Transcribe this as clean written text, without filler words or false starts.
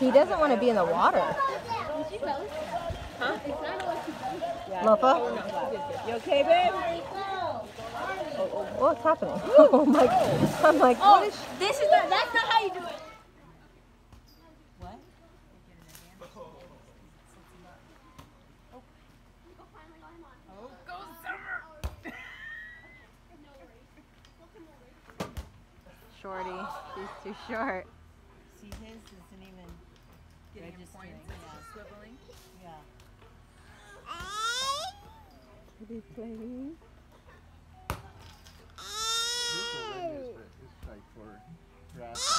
He doesn't want to be in the water. Huh? Lofa? You okay, babe? What's happening? Oh my God. I'm like, what is she? This is not, that's not how you do it. What? Oh, go Summer! Shorty. She's too short. See, his isn't even registering. Swiveling. Yeah. Are they playing? This is like for grass.